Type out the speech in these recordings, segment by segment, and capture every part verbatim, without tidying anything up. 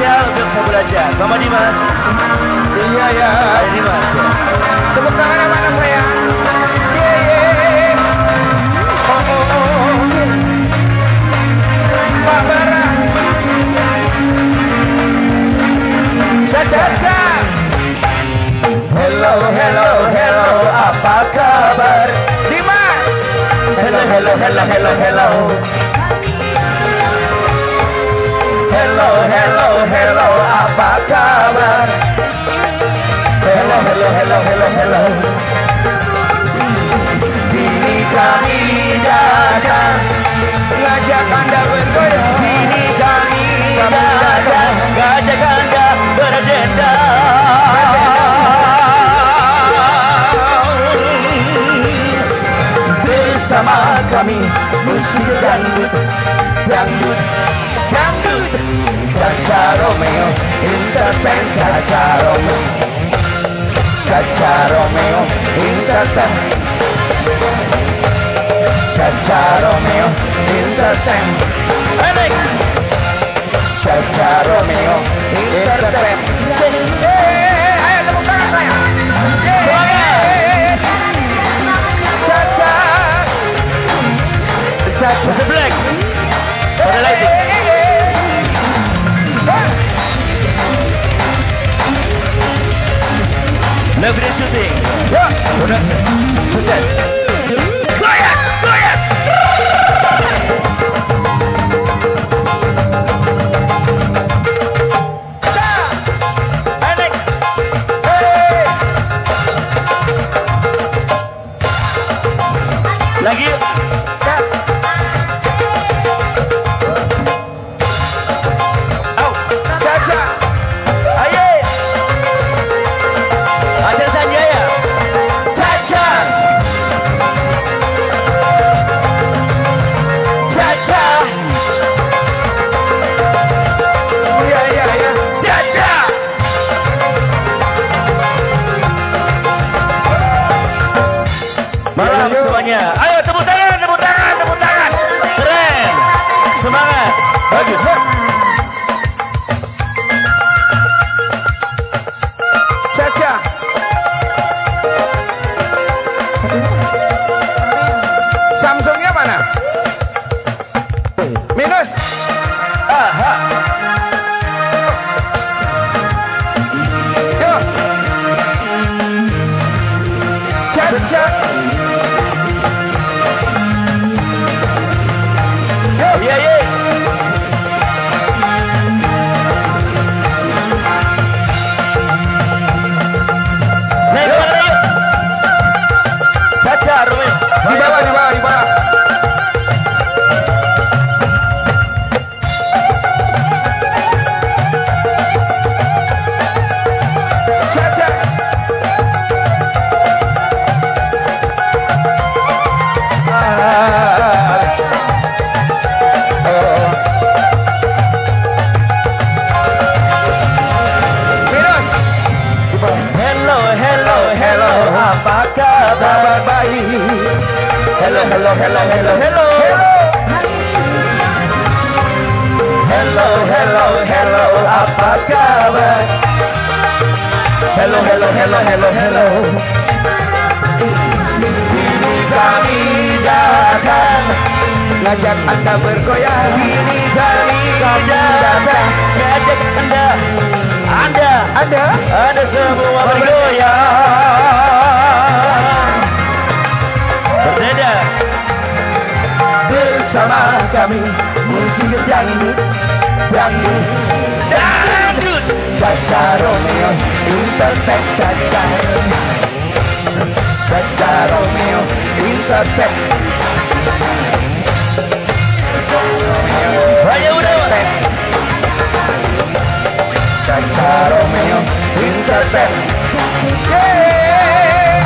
spesial untuk Sabu Raja, Mama Dimas. Iya ya. Hai Dimas ya. Tepuk tangan yang mana sayang? Yeah, yeah. Oh oh oh. Pak Bara. Caca. Hello hello hello, apa kabar? Dimas. Hello hello hello hello hello. Hello hello hello, apa kabar? Hello hello hello hello hello. Kini kami datang ngajak Anda bergoyang. Kini kami datang ngajak Anda berdendang. Bersama kami musik dangdut, dangdut, dangdut. Caca Romeo, entertain Caca Romeo. Caca Romeo, entertain. Caca Romeo, entertain. Alex. Caca Romeo, entertain. Eh, ayo tepuk tangan saya. Semangat. Caca. Caca. Mister Black. Pada lighting. Love video shooting. Ya, Production. Sukses. goyang, goyang. Alex. Hey. Lagi yuk. Au. Caca. Ayo. Ada Sanjaya. Caca. Caca. Iya, iya, iya. Caca. Malam semuanya. Ayo tepuk tangan, tepuk tangan, tepuk tangan. Keren. Semangat. Bagus. Caca. Samsungnya mana? Minus. Aha. Yuk. Caca. Yuk. Iya, iya. Naik ke mana yuk? Caca Romeo. Di bawah, di bawah, di bawah. Caca. Ah. Oh. Minus. Di bawah. Hello, hello, hello. Apa kabar baik? Hello, hello, hello, hello, hello. Hello, hello, hello, apa kabar? Hello, hello, hello, hello, hello. Kini kami datang ngajak Anda bergoyang. Kini kami datang Ngajak Anda, Anda, Anda Anda semua bergoyang. Berbeda. bersama kami musik dangdut, dangdut, Dangdut. Caca Romeo, entertain Caca. Caca Romeo, entertain. Ayo udah. Caca Romeo, entertain. Yeay.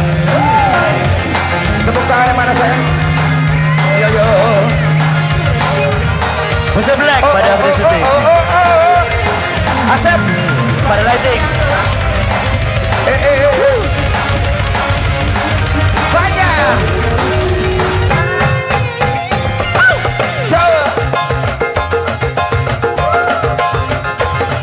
Tepuk tangan yang mana sayang? Yo yo. Mister Black Oh, pada oh, video oh, shooting. oh, oh, oh, oh. Asep pada lighting. Eh eh eh. Banyak. Jauh.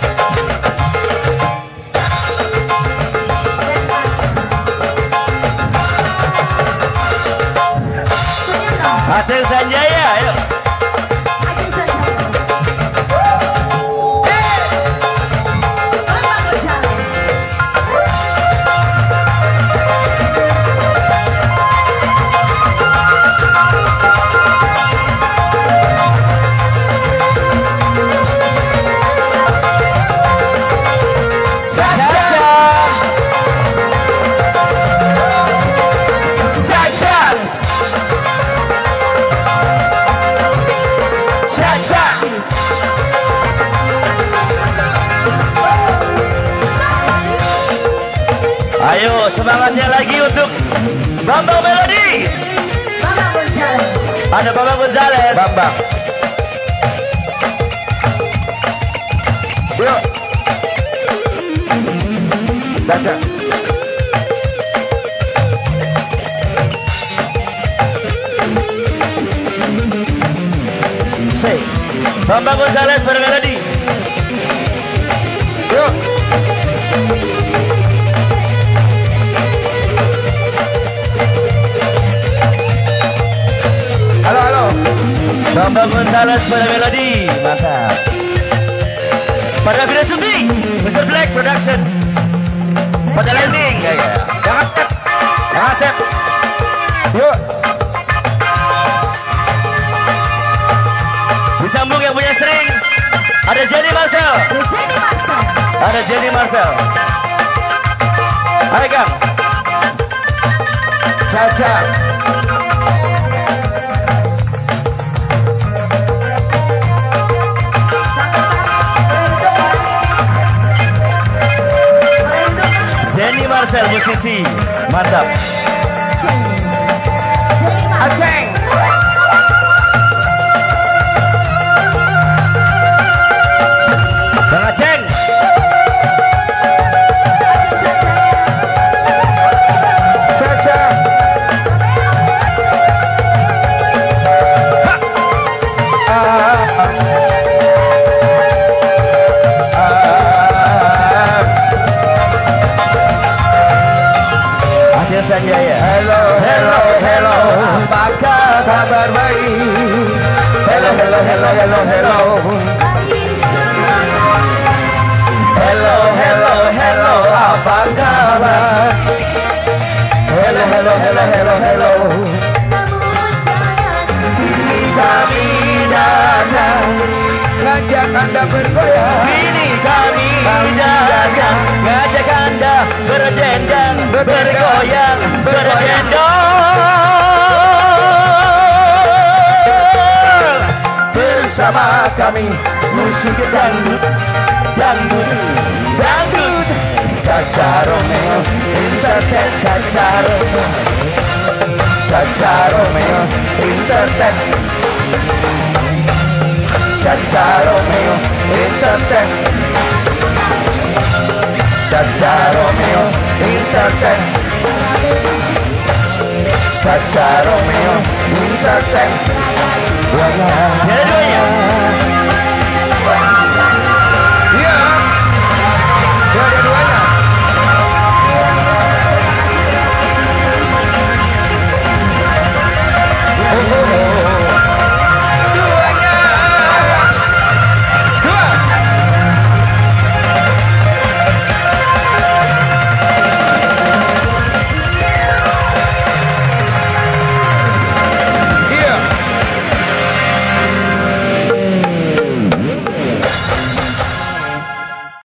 Ayo semangatnya lagi untuk Bambang Melody. Bambang Gonzales. Ada Bambang Gonzales. Bambang. Yuk. Baca. Say, Bambang Gonzales pada Melody. Yuk. Halo, halo. Bambang Gonzales pada Melody. Mantap. Pada video syuting mister Black Production. Pada landing ya ya. Jangan tep. Jangan sep. Yuk. Disambung yang punya string. Ada Jenny Marcel. Jenny Marcel. Ada Jenny Marcel. Hai Kang. Caca. Jenny Marcel musisi. Mantap. Aceng. Bang Aceng. Caca. Ah, ah. Aceh Sanjaya. Hello, hello, hello. Apakah kabar baik? Hello, hello, hello, hello, hello. Hello, hello, hello. Apa kabar? Hello, hello, hello, hello, hello. Kini kami datang ngajak Anda bergoyang. Kini kami datang ngajak Anda berdendang, bergoyang, berdendang Bersama kami musik dangdut, dangdut, dangdut. Caca Romeo, Entertain Caca Romeo, Caca Romeo, Entertain, Caca Romeo, Entertain, Caca Romeo, Entertain, Caca Romeo, Entertain. Ada duanya.